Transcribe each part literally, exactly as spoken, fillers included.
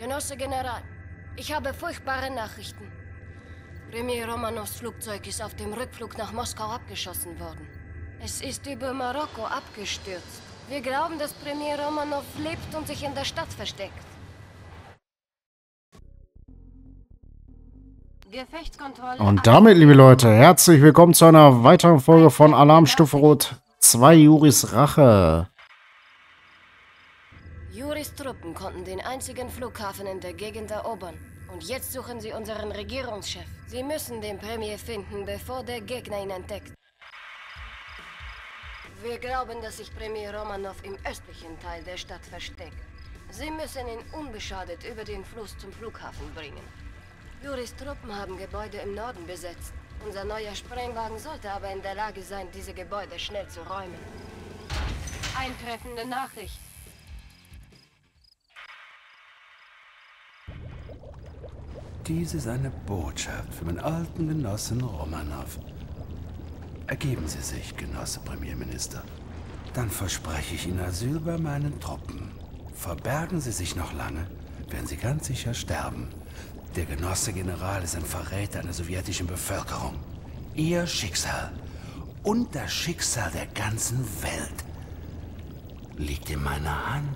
Genosse General, ich habe furchtbare Nachrichten. Premier Romanows Flugzeug ist auf dem Rückflug nach Moskau abgeschossen worden. Es ist über Marokko abgestürzt. Wir glauben, dass Premier Romanow lebt und sich in der Stadt versteckt. Und damit, liebe Leute, herzlich willkommen zu einer weiteren Folge von Alarmstufe Rot zwei, Juris Rache. Juris Truppen konnten den einzigen Flughafen in der Gegend erobern. Und jetzt suchen sie unseren Regierungschef. Sie müssen den Premier finden, bevor der Gegner ihn entdeckt. Wir glauben, dass sich Premier Romanow im östlichen Teil der Stadt versteckt. Sie müssen ihn unbeschadet über den Fluss zum Flughafen bringen. Juris Truppen haben Gebäude im Norden besetzt. Unser neuer Sprengwagen sollte aber in der Lage sein, diese Gebäude schnell zu räumen. Eintreffende Nachricht. Dies ist eine Botschaft für meinen alten Genossen Romanow. Ergeben Sie sich, Genosse Premierminister. Dann verspreche ich Ihnen Asyl bei meinen Truppen. Verbergen Sie sich noch lange, werden Sie ganz sicher sterben. Der Genosse General ist ein Verräter einer sowjetischen Bevölkerung. Ihr Schicksal und das Schicksal der ganzen Welt liegt in meiner Hand.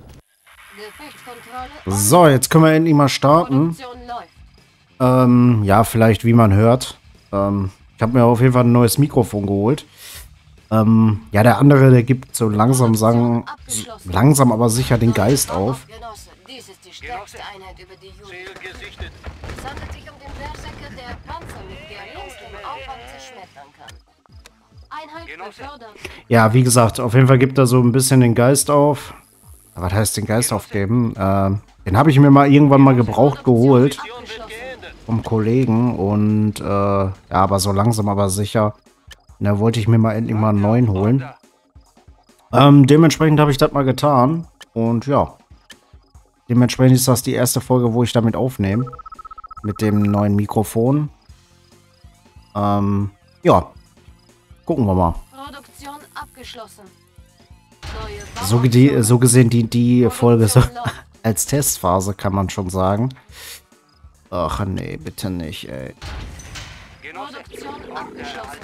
So, jetzt können wir endlich mal starten. Ähm, ja, vielleicht wie man hört. Ähm, ich habe mir auf jeden Fall ein neues Mikrofon geholt. Ähm, ja, der andere, der gibt so langsam sagen, langsam aber sicher den Geist auf. Dies ist die stärkste Einheit über die Juden. Es handelt sich um den Berserker, der Panzer mit geringsten Aufwand zerschmettern kann. Einheit befördern. Ja, wie gesagt, auf jeden Fall gibt er so ein bisschen den Geist auf. Was heißt den Geist aufgeben? Ähm, den habe ich mir mal irgendwann mal gebraucht geholt. Vom Kollegen. Und, äh, ja, aber so langsam aber sicher. Da wollte ich mir mal endlich mal einen neuen holen. Ähm, dementsprechend habe ich das mal getan. Und ja. Dementsprechend ist das die erste Folge, wo ich damit aufnehme. Mit dem neuen Mikrofon. Ähm, ja. Gucken wir mal. Produktion abgeschlossen. So, die, so gesehen die, die Folge so als Testphase, kann man schon sagen. Ach nee, bitte nicht, ey. Produktion abgeschlossen.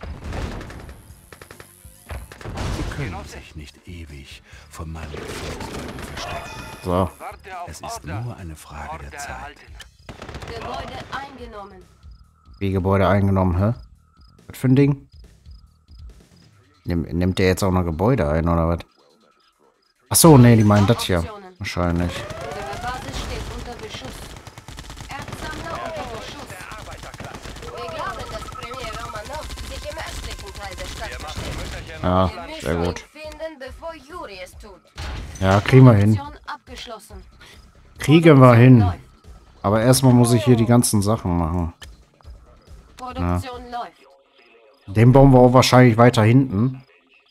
Sie können sich nicht ewig von meinem Flugzeug verstecken. So. Es ist nur eine Frage der Zeit. Gebäude eingenommen. Wie Gebäude eingenommen, hä? Was für ein Ding? Nimm, nimmt der jetzt auch noch Gebäude ein, oder was? Achso, nee, die meinen das hier. Wahrscheinlich. Unsere Basis steht unter Beschuss. Erzsammler unter Beschuss. Wir glauben, dass Premier Romanow sich im östlichen Teil der Stadt versteckt. Ja, Wir sehr müssen gut. ihn finden, bevor Juri es tut. Ja, kriegen wir hin. Produktion abgeschlossen. Kriegen wir hin. Aber erstmal muss ich hier die ganzen Sachen machen. Produktion läuft. Den bauen wir auch wahrscheinlich weiter hinten.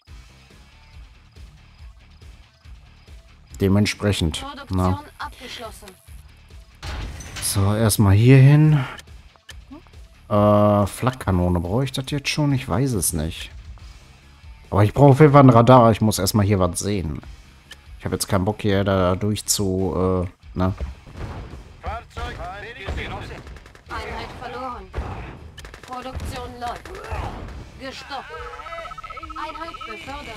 Dementsprechend. Na. Produktion abgeschlossen. So, erstmal hier hin. Äh, Flakkanone. Brauche ich das jetzt schon? Ich weiß es nicht. Aber ich brauche auf jeden Fall ein Radar. Ich muss erstmal hier was sehen. Ich habe jetzt keinen Bock hier da durch zu, äh, ne? Einheit verloren. Produktion läuft. Gestoppt. Einheit befördert.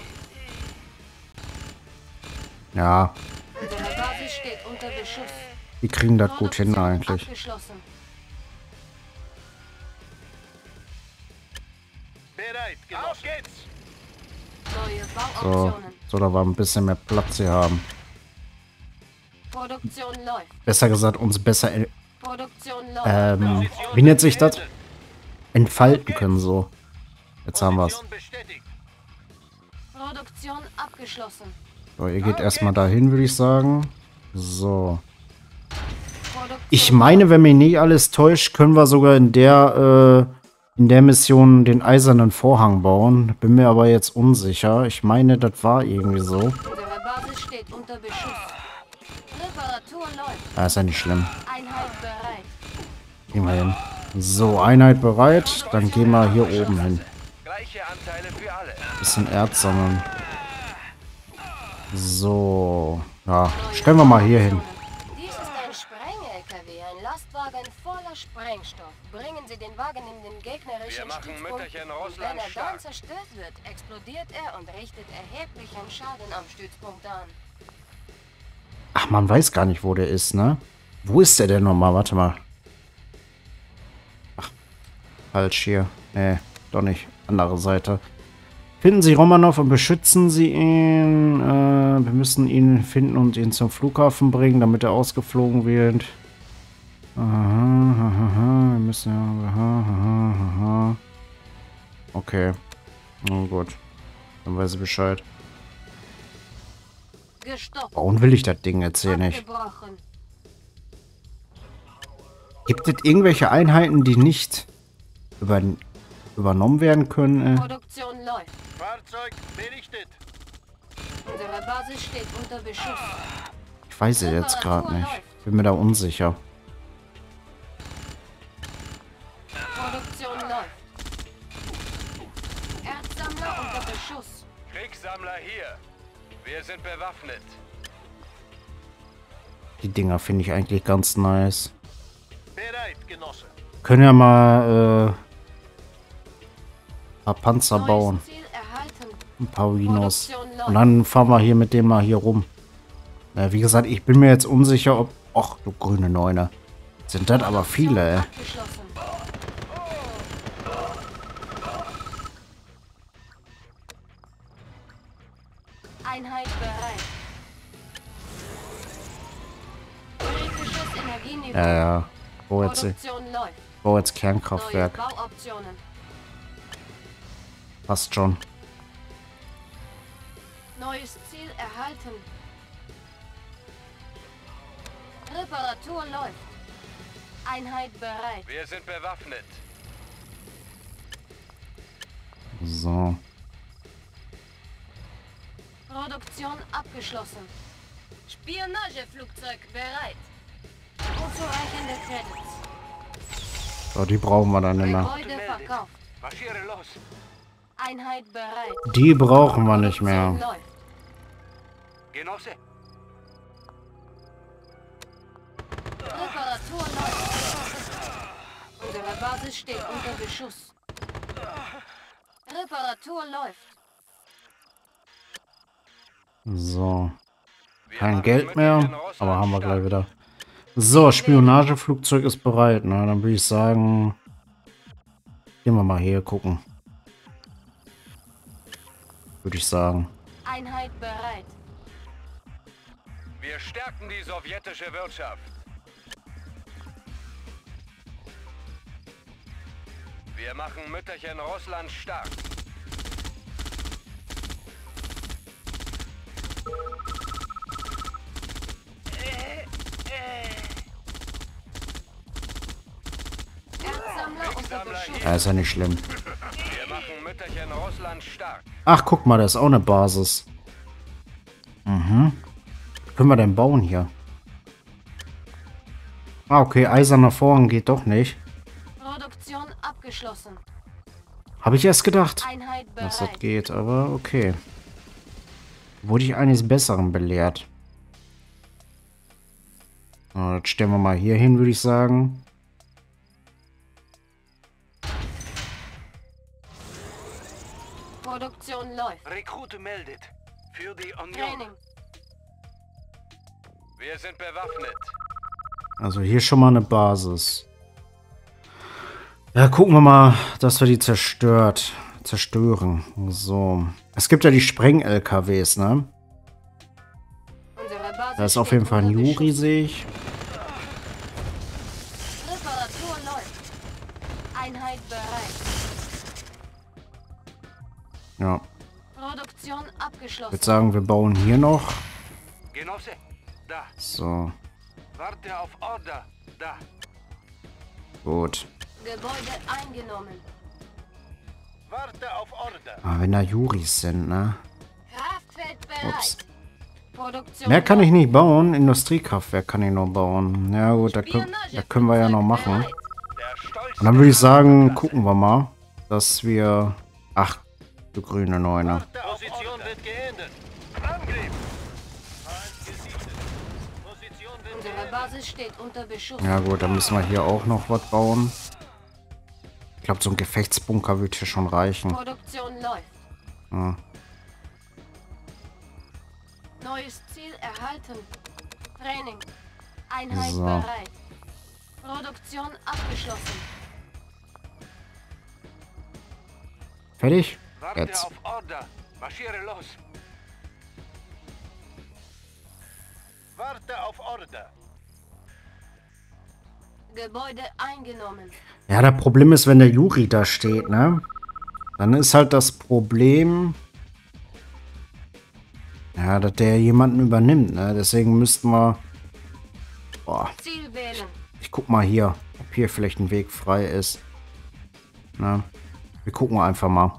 Ja, Unsere Basis steht unter Beschuss. die kriegen das gut hin Produktion eigentlich. abgeschlossen. Bereit, auf geht's! Neue So, Bauoptionen. so, da wir ein bisschen mehr Platz hier haben. Produktion läuft. Besser gesagt, uns besser, äh, Produktion läuft. ähm, wie nennt sich das? Entfalten können so. Jetzt haben wir's. Position bestätigt. Produktion abgeschlossen. So, ihr geht erstmal dahin, würde ich sagen. So. Produktion Ich meine, wenn mich nicht alles täuscht, können wir sogar in der, äh, in der Mission den eisernen Vorhang bauen. Bin mir aber jetzt unsicher. Ich meine, das war irgendwie so. Unsere Basis steht unter Beschuss. Reparatur läuft. Ah, ist ja nicht schlimm. Einheit bereit. Gehen wir hin. So, Einheit bereit. Dann gehen wir hier oben hin. Gleiche Anteile für alle. Bisschen Erz sammeln. So. Ja, stellen wir mal hier hin. Dies ist ein Ein Spreng-L K W, ein Lastwagen voller Sprengstoff. Bringen Sie den Wagen in den gegnerischen Wir machen Stützpunkt. Mütterchen Und Russland wenn er stark. dann zerstört wird, explodiert er und richtet erheblichen Schaden am Stützpunkt an. Ach, man weiß gar nicht, wo der ist, ne? Wo ist der denn nochmal? Warte mal. Ach, falsch hier. Nee, doch nicht. Andere Seite. Finden Sie Romanov und beschützen Sie ihn. Äh, wir müssen ihn finden und ihn zum Flughafen bringen, damit er ausgeflogen wird. Aha, aha, aha. Wir müssen ja... Aha, aha, aha. Okay. Na gut. Dann weiß ich Bescheid. Gestoppt. Warum will ich das Ding jetzt hier nicht? Abgebrochen. Gibt es irgendwelche Einheiten, die nicht über, übernommen werden können? Äh? Produktion läuft. Fahrzeug berichtet. Unsere Basis steht unter Beschuss. Ich weiß es jetzt gerade nicht. Bin mir da unsicher. Produktion läuft. Erzsammler unter Beschuss. Kriegssammler hier. Wir sind bewaffnet. Die Dinger finde ich eigentlich ganz nice. Bereit, Genosse. Können ja mal äh, ein paar Panzer bauen. Neues Ziel erhalten. Ein paar Vinos. Produktion Und läuft. dann fahren wir hier mit dem mal hier rum. Ja, wie gesagt, ich bin mir jetzt unsicher, ob... Och, du grüne Neune. Sind das aber viele, ey. Abgeschlossen. Einheit bereit. Kritisches Energieniveau. Ja, ja. Bau jetzt, Produktion läuft. bau jetzt Neue Kernkraftwerk. Bauoptionen. Passt schon. Neues Ziel erhalten. Reparatur läuft. Einheit bereit. Wir sind bewaffnet. So. Produktion abgeschlossen. Spionageflugzeug bereit. Unzureichende Credits. So, die brauchen wir dann nicht mehr. Gebäude verkauft. Marschiere los. Einheit bereit. Die brauchen wir nicht mehr. Produktion läuft. Genosse. Reparatur läuft. Unsere Basis steht unter Beschuss. Reparatur läuft. So. Wir Kein machen Geld mehr, Mütterchen Russland aber haben wir stark. gleich wieder. So, Spionageflugzeug ist bereit. Na, dann würde ich sagen, gehen wir mal hier gucken. Würde ich sagen. Einheit bereit. Wir stärken die sowjetische Wirtschaft. Wir machen Mütterchen Russland stark. Erzsammler unter Beschuss. Ja, ist ja nicht schlimm. Wir machen Mütterchen Russland stark. Ach, guck mal, da ist auch eine Basis. Mhm. Was können wir denn bauen hier? Ah, okay, eiserner Vorhang geht doch nicht. Produktion abgeschlossen. Habe ich erst gedacht, Einheit dass das bereit. geht, aber okay. Wurde ich eines Besseren belehrt. So, das stellen wir mal hier hin, würde ich sagen. Produktion läuft. Rekrute meldet. Für die Union. Training. Wir sind bewaffnet. Also hier schon mal eine Basis. Ja, gucken wir mal, dass wir die zerstört. Zerstören. So. Es gibt ja die Spreng-L K Ws, ne? Unsere Basis Da ist auf steht jeden Fall ein unter Juri, Beschuss. sehe ich. Reparatur läuft. Einheit bereit. Ja. Produktion Ich abgeschlossen. würde sagen, wir bauen hier noch. Genosse. Da. So, Warte auf Order. Da. gut. Gebäude eingenommen. Warte auf Order. Aber wenn da Juris sind, ne? Kraftfeld bereit. Ups. Produktion Mehr kann ich läuft. nicht bauen. Industriekraftwerk kann ich nur bauen. Ja gut, da können, da können wir ja noch machen. Bereit. Der Stolz. Und dann würde ich sagen, gucken wir mal, dass wir... Ach, du grüne Neune. Position wird geändert. Angriff. Feind gesichtet. Position wird Unsere geändert. Basis Basis steht unter Beschuss. Ja gut, dann müssen wir hier auch noch was bauen. Ich glaube, so ein Gefechtsbunker wird hier schon reichen. Produktion läuft. Ja. Neues Ziel erhalten. Training. Einheit So. bereit. Produktion abgeschlossen. Fertig? Warte Jetzt. auf Order. Marschiere los. Warte auf Order. Gebäude eingenommen. Ja, das Problem ist, wenn der Juri da steht, ne? Dann ist halt das Problem, ja, dass der jemanden übernimmt, ne? Deswegen müssten wir, boah, Ziel wählen. ich guck mal hier, ob hier vielleicht ein Weg frei ist. Ne? Wir gucken einfach mal.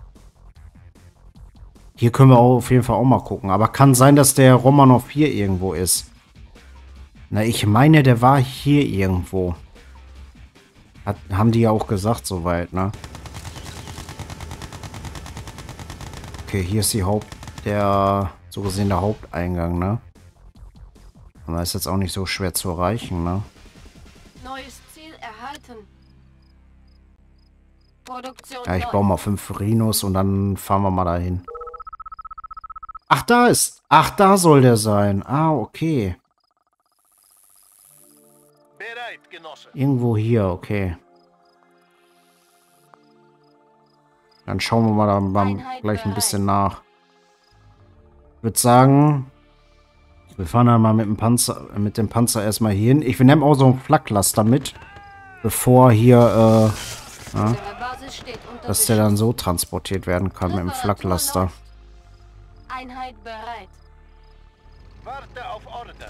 Hier können wir auch auf jeden Fall auch mal gucken. Aber kann sein, dass der Romanov hier irgendwo ist. Na, ich meine, der war hier irgendwo. Hat, haben die ja auch gesagt soweit, ne? Okay, hier ist die Haupt... Der... So gesehen der Haupteingang, ne? Aber ist jetzt auch nicht so schwer zu erreichen, ne? Neues Ziel erhalten. Produktion Ja, ich läuft. baue mal fünf Rhinos und dann fahren wir mal dahin. Ach, da ist... Ach, da soll der sein. Ah, okay. Bereit, Genosse. Irgendwo hier, okay. Dann schauen wir mal da mal Einheit gleich ein bereit. bisschen nach. Ich würde sagen, wir fahren dann mal mit dem Panzer, mit dem Panzer erstmal hier hin. Ich nehme auch so einen Flaklaster mit, bevor hier, äh, ja, Unsere Basis steht unter dass der dann so transportiert werden kann mit dem Flaklaster. Einheit bereit. Warte auf Order.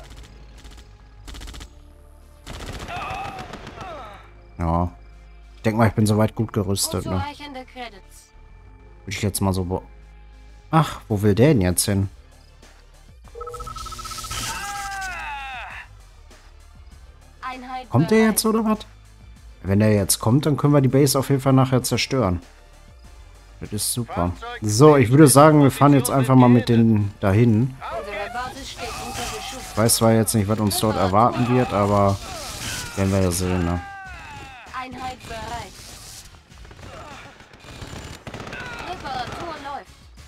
Ja. Ich denke mal, ich bin soweit gut gerüstet, ne? Unzureichende Credits. Würde ich jetzt mal so... Ach, wo will der denn jetzt hin? Einheit Kommt der bereit. jetzt oder was? Wenn der jetzt kommt, dann können wir die Base auf jeden Fall nachher zerstören. Das ist super. So, ich würde sagen, wir fahren jetzt einfach mal mit denen dahin. Unsere Basis steht unter Beschuss. Ich weiß zwar jetzt nicht, was uns dort erwarten wird, aber werden wir ja sehen, ne? Einheit bereit. Reparatur läuft.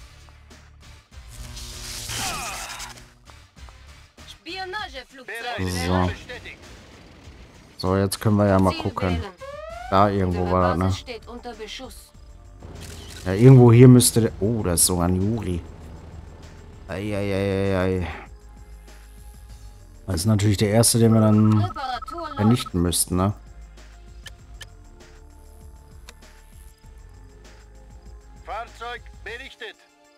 Spionageflugzeug. Bereit. So. Bestätigt. So, jetzt können wir ja mal Ziel gucken. wählen. Da irgendwo Unsere war das, Basis ne? steht unter Beschuss. Ja, irgendwo hier müsste der... Oh, da ist sogar ein Juri. Eieieiei. Das ist natürlich der erste, den wir dann Reparatur läuft. vernichten müssten, ne? Fahrzeug berichtet.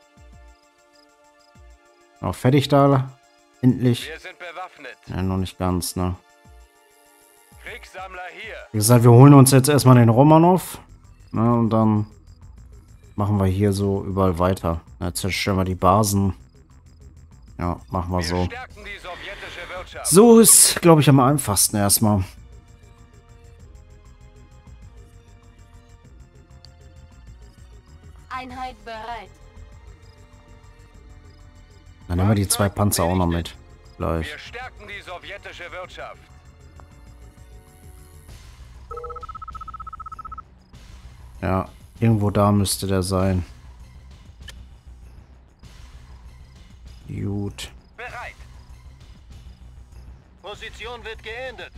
Auch fertig da? Endlich. Wir sind bewaffnet. Ja, noch nicht ganz, ne? Kriegssammler hier. Wie gesagt, wir holen uns jetzt erstmal den Romanov. Ne, und dann machen wir hier so überall weiter. Jetzt zerstören wir die Basen. Ja, machen wir Wir so. stärken die sowjetische Wirtschaft. So ist, glaube ich, am einfachsten erstmal. Einheit bereit. Dann nehmen wir die zwei Panzer auch noch mit. Gleich. Wir stärken die sowjetische Wirtschaft. Ja, irgendwo da müsste der sein. Gut. Bereit. Position wird geändert.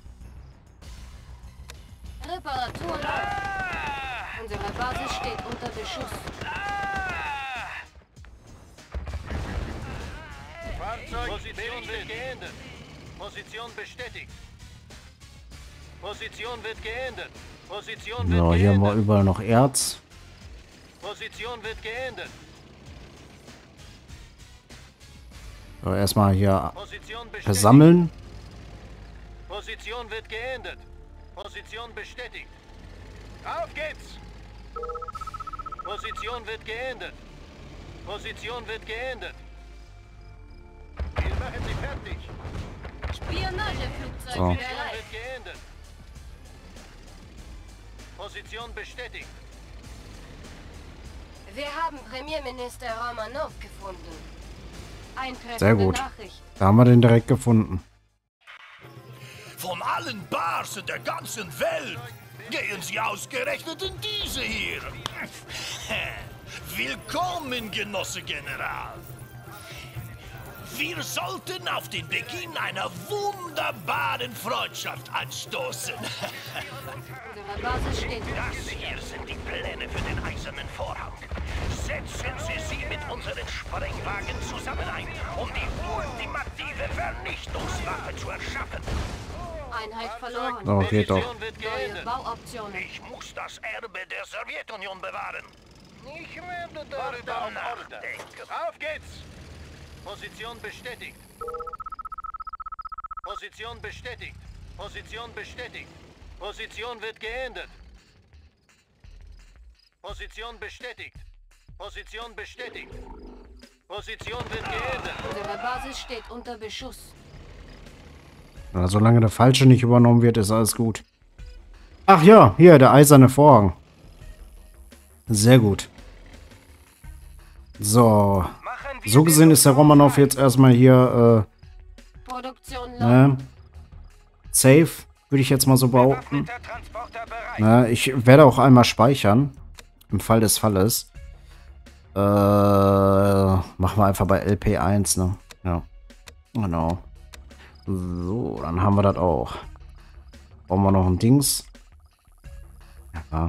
Reparatur läuft. Unsere Basis steht unter Beschuss. Fahrzeug Position wird geändert. Position bestätigt. Position wird geändert. Position wird So, hier haben wir geändert. überall noch Erz. Position wird geändert. So, erstmal hier Position bestätigt. versammeln. Position wird geändert. Position bestätigt. Auf geht's! Position wird geändert. Position wird geändert. Wir machen sie fertig. Spionageflugzeug So. Position bereit. wird geändert. Position bestätigt. Wir haben Premierminister Romanov gefunden. Eintreffende Sehr gut. Nachricht. Da haben wir den direkt gefunden. Von allen Bars in der ganzen Welt gehen Sie ausgerechnet in diese hier. Willkommen, Genosse General. Wir sollten auf den Beginn einer wunderbaren Freundschaft anstoßen. Unsere Basis steht. Das hier sind die Pläne für den Eisernen Vorhang. Setzen Sie sie mit unseren Sprengwagen zusammen ein, um die ultimative Vernichtungswaffe zu erschaffen. Einheit verloren. Oh, geht doch. Neue Bauoptionen. Ich muss das Erbe der Sowjetunion bewahren. Ich werde darüber nachdenken. Auf geht's! Position bestätigt. Position bestätigt. Position bestätigt. Position wird geändert. Position bestätigt. Position bestätigt. Position wird geändert. Unsere Basis steht unter Beschuss. Na, solange der Falsche nicht übernommen wird, ist alles gut. Ach ja, hier, der eiserne Vorhang. Sehr gut. So. So gesehen ist der Romanov jetzt erstmal hier, äh, Produktion ne, safe, würde ich jetzt mal so behaupten. Na, ich werde auch einmal speichern. Im Fall des Falles. Äh, machen wir einfach bei L P eins, ne? Ja. Genau. So, dann haben wir das auch. Brauchen wir noch ein Dings? Ja.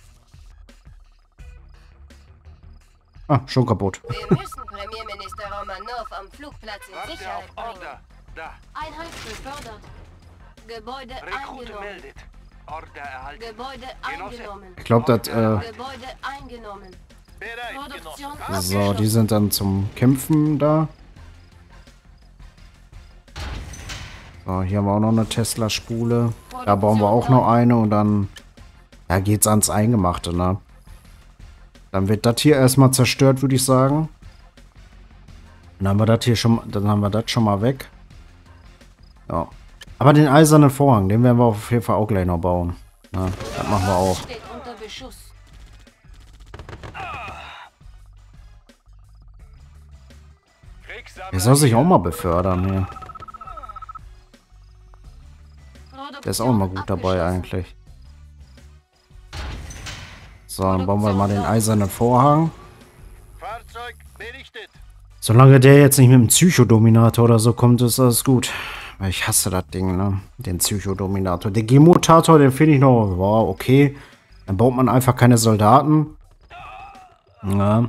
Ah, schon kaputt. Wir müssen Premierminister Romanov am Flugplatz in Sicherheit bringen. Da. Einheit befördert. Gebäude eingenommen. Order erhalten. Gebäude eingenommen. Ich glaube, das, äh, Gebäude eingenommen. Bereit, Produktion so, die sind dann zum Kämpfen da. So, hier haben wir auch noch eine Tesla-Spule. Da bauen wir auch noch eine und dann, ja, geht's ans Eingemachte, ne? Dann wird das hier erstmal zerstört, würde ich sagen. Dann haben wir das hier schon, dann haben wir das schon mal weg. Ja. Aber den eisernen Vorhang, den werden wir auf jeden Fall auch gleich noch bauen. Ja, das machen wir auch. steht unter Beschuss. Der soll sich auch mal befördern hier. Der ist auch mal gut dabei eigentlich. So, dann bauen wir mal den eisernen Vorhang. Fahrzeug berichtet. Solange der jetzt nicht mit dem Psychodominator oder so kommt, ist alles gut. Weil ich hasse das Ding, ne? Den Psychodominator. Der G-Mutator, den finde ich noch, wow, okay. Dann baut man einfach keine Soldaten. Ja.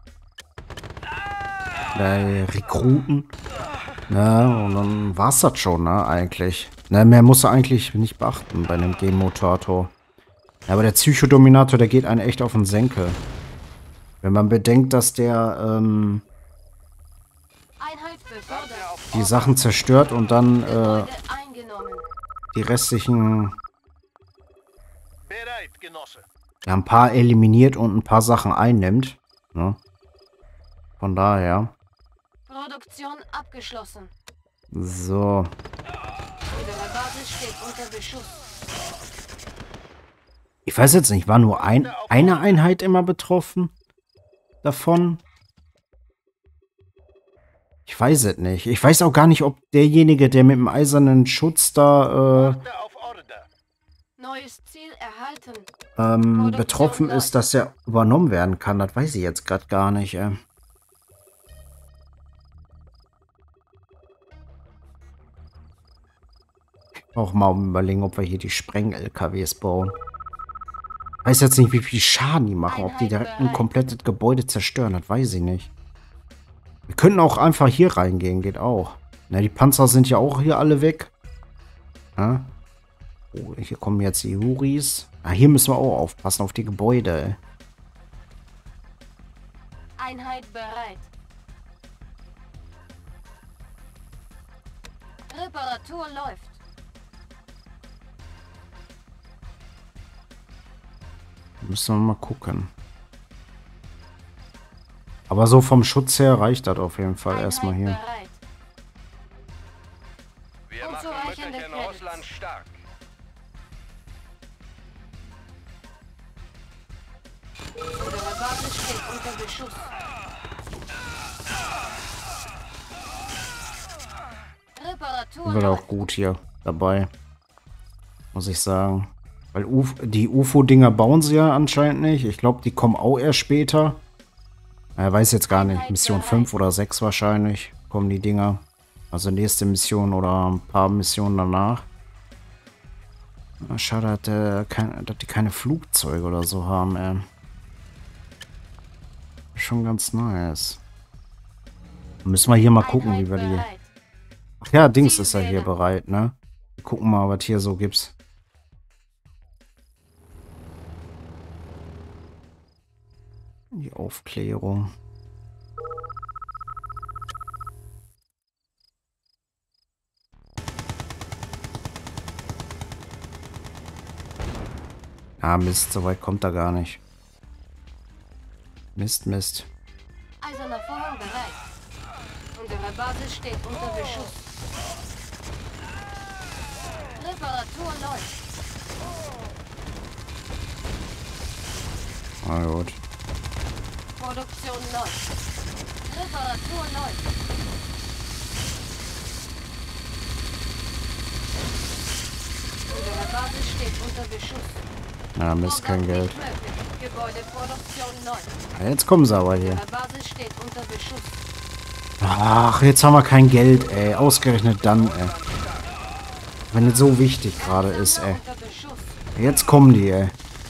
Der Rekruten. Ja, und dann war's das schon, ne, eigentlich. Ne, mehr muss er eigentlich nicht beachten bei einem G-Mutator. Ja, aber der Psychodominator, der geht einen echt auf den Senkel. Wenn man bedenkt, dass der, ähm, Einheit befördert. die Sachen zerstört und dann, äh, Gebäude eingenommen. die restlichen, Bereit, Genosse. ja, ein paar eliminiert und ein paar Sachen einnimmt. Ne? Von daher. Produktion abgeschlossen. So. Unsere Basis steht unter Beschuss. Ich weiß jetzt nicht, war nur ein, eine Einheit immer betroffen davon? Ich weiß es nicht. Ich weiß auch gar nicht, ob derjenige, der mit dem eisernen Schutz da, äh, Auf Order. Neues Ziel erhalten. ähm, betroffen ist, dass er übernommen werden kann. Das weiß ich jetzt gerade gar nicht, ey. Auch mal überlegen, ob wir hier die Spreng-L K Ws bauen. Ich weiß jetzt nicht, wie viel Schaden die machen. Ob die direkt ein komplettes Gebäude zerstören, das weiß ich nicht. Wir könnten auch einfach hier reingehen, geht auch. Na, die Panzer sind ja auch hier alle weg. Ja? Oh, hier kommen jetzt die Huris. Ah, hier müssen wir auch aufpassen auf die Gebäude, ey. Einheit bereit. Reparatur läuft. Müssen wir mal gucken. Aber so vom Schutz her reicht das auf jeden Fall Einheit erstmal hier. bereit. Wir machen Unzureichende Mütterchen Credits. Russland stark. Unsere Basis steht unter Beschuss. Reparatur Wird auch läuft. gut hier dabei. Muss ich sagen. Weil Uf die U F O-Dinger bauen sie ja anscheinend nicht. Ich glaube, die kommen auch erst später. Er weiß jetzt gar nicht. Mission fünf oder sechs wahrscheinlich kommen die Dinger. Also nächste Mission oder ein paar Missionen danach. Schade, dass, äh, kein, dass die keine Flugzeuge oder so haben, ey. Schon ganz nice. Müssen wir hier mal gucken, wie wir die... Ach ja, Dings ist ja hier bereit, ne? Wir gucken mal, was hier so gibt's. Die Aufklärung. Ah, Mist, so weit kommt er gar nicht. Mist, Mist. Eiserner Vorhang bereit. Unsere Basis steht unter Beschuss. Reparatur läuft. Na gut. Produktion läuft. Reparatur läuft. Unsere Basis steht unter Beschuss. Na, Mist, kein Geld. Gebäudeproduktion läuft. Ja, jetzt kommen sie aber hier. Unsere Basis steht unter Beschuss. Ach, jetzt haben wir kein Geld, ey. Ausgerechnet dann, ey. Wenn es so wichtig gerade ist, ey. Unter Beschuss. Jetzt kommen die, ey.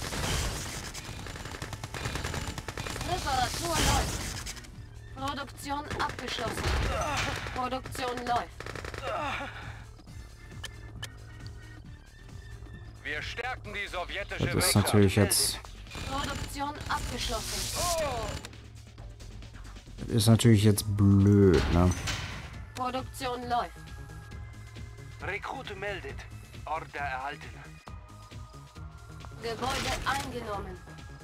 Reparatur läuft. Produktion abgeschlossen. Produktion läuft. Wir stärken die sowjetische Das ist natürlich jetzt... Produktion abgeschlossen. Das ist natürlich jetzt blöd, ne? Produktion läuft. Rekrute meldet. Order erhalten. Gebäude eingenommen.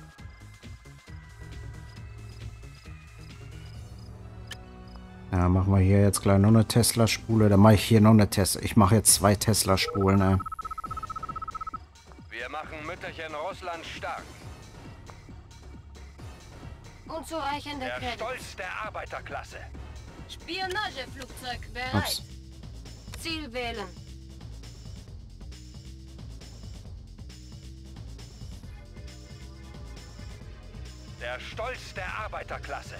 Ja, machen wir hier jetzt gleich noch eine Tesla-Spule. Dann mache ich hier noch eine Tesla. Ich mache jetzt zwei Tesla-Spulen, ne? Wir machen Mütterchen Russland stark. Unzureichende Der Credits. Stolz der Arbeiterklasse. Spionageflugzeug bereit. Ups. Ziel wählen. Der Stolz der Arbeiterklasse.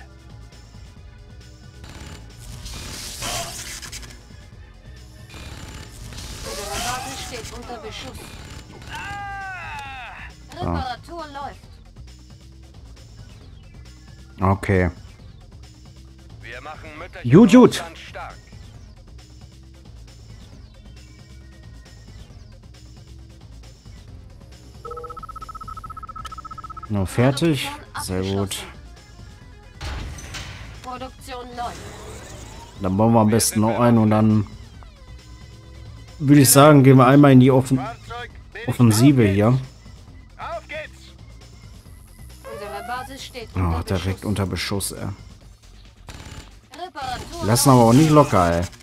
Unsere Basis steht unter Beschuss. Reparatur läuft. Okay. Wir machen Mütterchen Gut, gut. Russland stark. Noch fertig. Sehr gut. Produktion läuft. Dann bauen wir am besten noch einen und dann würde ich sagen, gehen wir einmal in die Offen Offensive hier. Auf geht's! Unsere Basis steht Oh, unter direkt Beschuss. unter Beschuss, ey. Reparatur Lassen aber auch nicht locker, ey.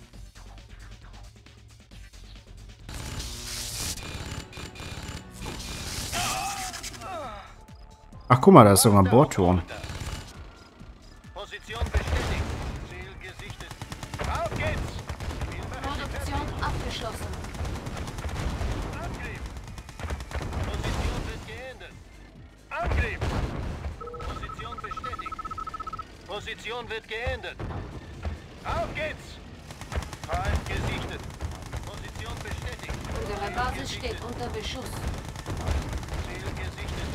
Ach, guck mal, da ist sogar ein Bohrturm. Position bestätigt. Ziel gesichtet. Auf geht's! Produktion abgeschlossen. Angriff! Position wird geändert. Angriff! Position bestätigt. Position wird geändert. Auf geht's! Feind gesichtet. Position bestätigt. Unsere Basis steht unter Beschuss. Ziel gesichtet.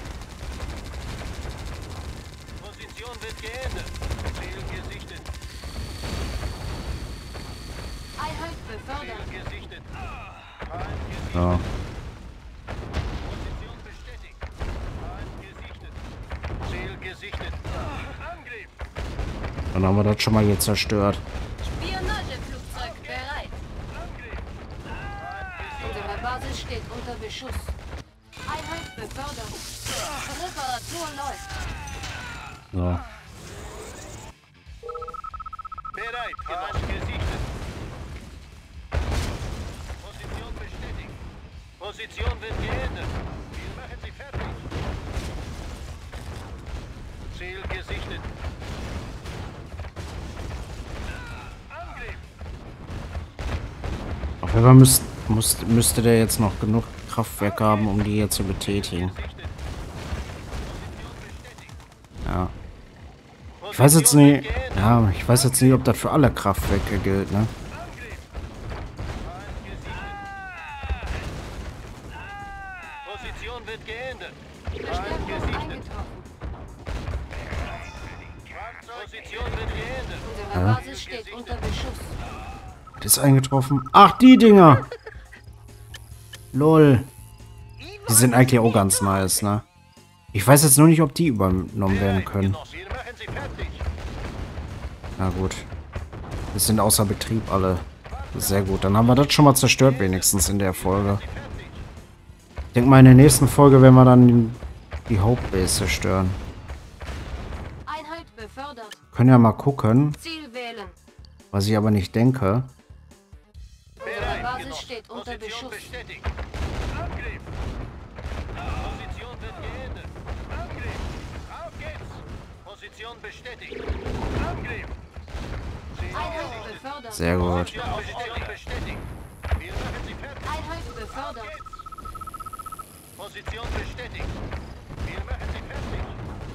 Position wird geändert. Ziel gesichtet. Einheit befördert. Ziel gesichtet. Feind gesichtet. Ja. Position bestätigt. Feind gesichtet. Ziel gesichtet. Angriff! Dann haben wir das schon mal hier zerstört. Spionageflugzeug bereit. Unsere Basis steht unter Beschuss. Einheit befördert. Reparatur läuft. So. Bereit, Feind gesichtet. Position bestätigt. Position wird geändert. Wir machen sie fertig. Ziel gesichtet. Auf jeden Fall müssten Muss, müsste der jetzt noch genug Kraftwerk haben, um die hier zu betätigen. Ja. Ich weiß jetzt nicht, ja, ich weiß jetzt nicht, ob das für alle Kraftwerke gilt, ne? Position wird geändert. Verstärkung eingetroffen. Position wird geändert. Unsere Basis steht unter Beschuss. Das ist eingetroffen. Ach, die Dinger! Lol. Die sind eigentlich auch ganz nice, ne? Ich weiß jetzt nur nicht, ob die übernommen werden können. Wir machen sie fertig. Na gut. Wir sind außer Betrieb alle. Sehr gut. Dann haben wir das schon mal zerstört, wenigstens in der Folge. Ich denke mal, in der nächsten Folge werden wir dann die Hauptbase zerstören. Einheit befördert. Können ja mal gucken, Ziel wählen. was ich aber nicht denke. Unsere Basis steht unter Position Beschuss. bestätigt. Angriff. Position wird geändert. Angriff. Auf geht's. Position bestätigt. Angriff. Einheit befördert. Sehr gut. Position bestätigt. Wir machen sie fertig. Einheit befördert. Position bestätigt. Wir machen sie fertig.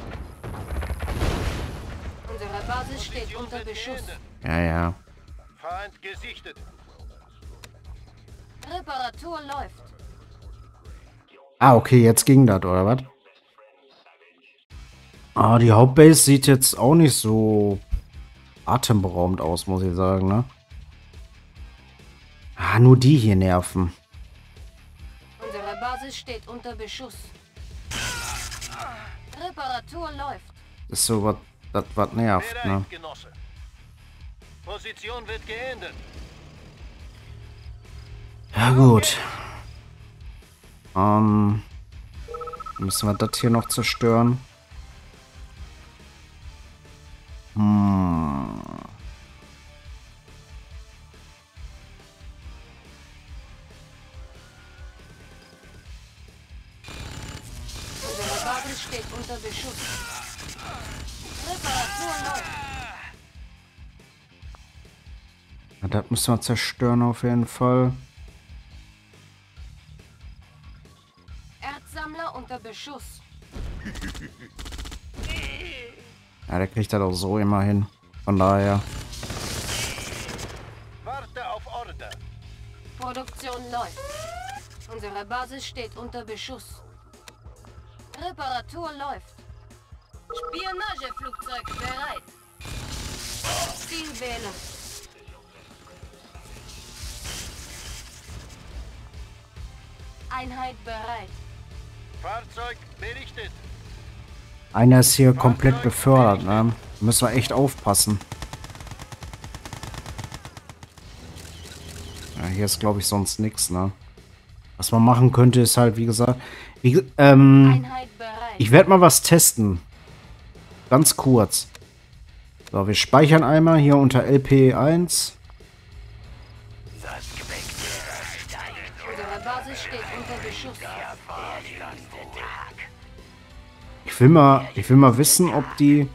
Unsere Basis steht unter Beschuss. Ja, ja. Feind gesichtet. Reparatur läuft. Ah, okay, jetzt ging das, oder was? Ah, die Hauptbase sieht jetzt auch nicht so atemberaubend aus, muss ich sagen, ne? Ah, nur die hier nerven. Unsere Basis steht unter Beschuss. Reparatur läuft. Das ist so was, das was nervt, ne? Bereit, Genosse. Position wird geändert. Ja, gut. Ähm, müssen wir das hier noch zerstören? Hm. Unsere Basis steht unter Beschuss. Reparatur läuft. Ja, das müssen wir zerstören auf jeden Fall. Erzsammler unter Beschuss. Ja, der kriegt das auch so immer hin. Von daher. Warte auf Order. Produktion läuft. Unsere Basis steht unter Beschuss. Reparatur läuft. Spionageflugzeug bereit. Ziel wählen. Einheit bereit. Fahrzeug berichtet. Einer ist hier komplett befördert, ne? Müssen wir echt aufpassen. Ja, hier ist, glaube ich, sonst nichts, ne? Was man machen könnte, ist halt, wie gesagt... Wie, ähm, Einheit bereit. ich werde mal was testen. Ganz kurz. So, wir speichern einmal hier unter L P eins. Unsere Basis steht unter Beschuss. Ich will mal, ich will mal wissen, ob die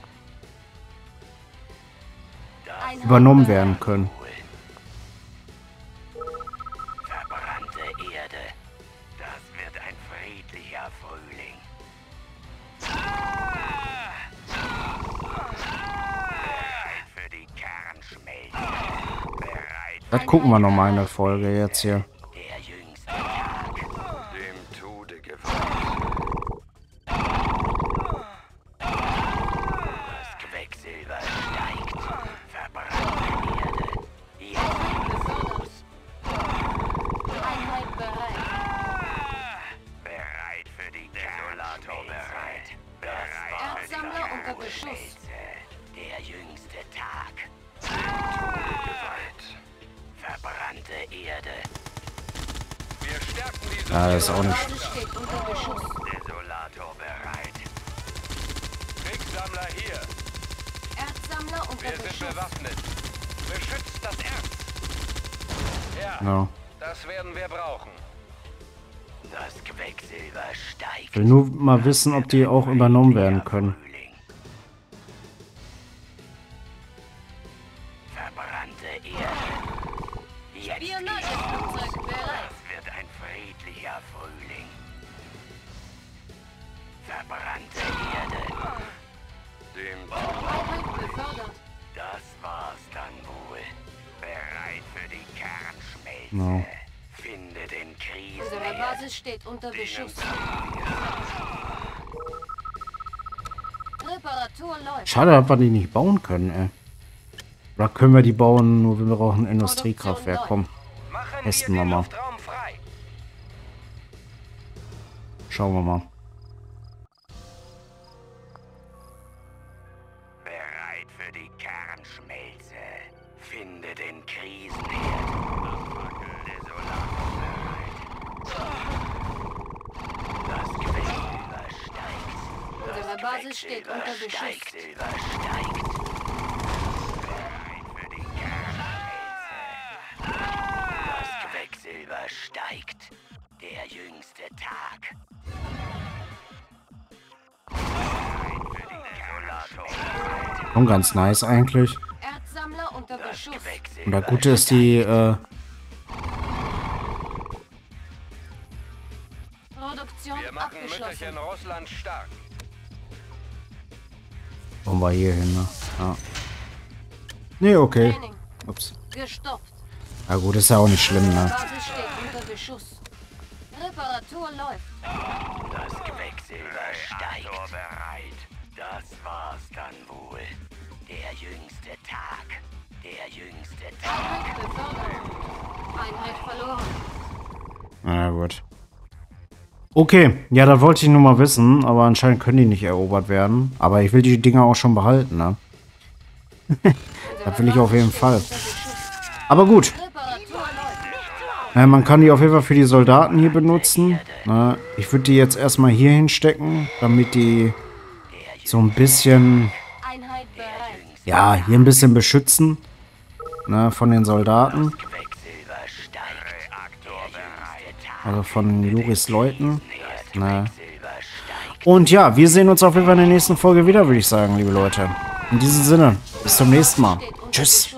Einheit übernommen bereit. werden können. Verbrannte Erde. Das wird ein friedlicher Frühling. Bereit für die Kernschmelze. Bereit Das gucken wir nochmal in der Folge jetzt hier. der jüngste Tag. Dem Tode geweiht. Das Quecksilber steigt. Verbrannte Erde. Die Befördert. Einheit bereit. bereit für die Desolator bereit. Bereit für die Erzsammler unter Beschuss. Kernschmelze. Der jüngste Tag. Dem Tode geweiht. Verbrannte Erde. Wir stärken die Ja, das ist auch nicht. Basis steht unter Beschuss. Desolator bereit. Kriegsammler hier. Erzsammler unter Wir sind Beschuss. bewaffnet. Beschützt das Erz. Ja, Ja. das werden wir brauchen. Das Quecksilber steigt. Ich will nur mal wissen, ob die auch übernommen werden können. Frühling. Verbrannte Erde. Jetzt Spionageflugzeug Feuerfrühling. Verbrannte Erde. Dem Einheit befördert. Das war's dann wohl. Bereit für die Kernschmelze. No. Finde den Unsere Krisenherd. Basis steht unter Beschuss. Reparatur läuft. Schade, dass wir die nicht bauen können, ey. Oder können wir die bauen, nur wenn wir auch ein Industriekraftwerk kommen. Machen Testen wir wir den mal. Luftraum frei. Schauen wir mal. Bereit für die Kernschmelze. Finde den Krisenherd. Abfackel Desolator bereit. Das Quell übersteigt. Unsere Basis steht unter Beschuss. Übersteigt, übersteigt. Bereit für die Kernschmelze. Das Quecksilber steigt. Der jüngste Tag. Bereit für die Desolator. Schon ganz nice eigentlich. Erzsammler unter Beschuss. Und das Gute ist, die, äh, Produktion Wir machen abgeschlossen. Mütterchen Russland stark. bauen wir hier hin, ne? Ja. Nee, okay. Training Ups. gestoppt. Ja gut, ist ja auch nicht schlimm, ne? Basis steht unter Beschuss. Reparatur läuft. Das Quecksilber steigt. Bereit. Das war's dann wohl. Der jüngste Tag. Der jüngste Tag. Einheit befördert. Einheit verloren. Na gut. Okay, ja, das wollte ich nur mal wissen, aber anscheinend können die nicht erobert werden. Aber ich will die Dinger auch schon behalten, ne? Das will ich auf jeden Fall. Aber gut. Reparatur läuft. Ja, man kann die auf jeden Fall für die Soldaten hier benutzen. Ne? Ich würde die jetzt erstmal hier hinstecken, damit die so ein bisschen, Einheit bereit. ja, hier ein bisschen beschützen, ne, von den Soldaten. Quecksilber steigt. Reaktor bereit. Also von Juris Leuten. Ne. Silber steigt. Und ja, wir sehen uns auf jeden Fall in der nächsten Folge wieder, würde ich sagen, liebe Leute. In diesem Sinne, bis zum nächsten Mal. Tschüss.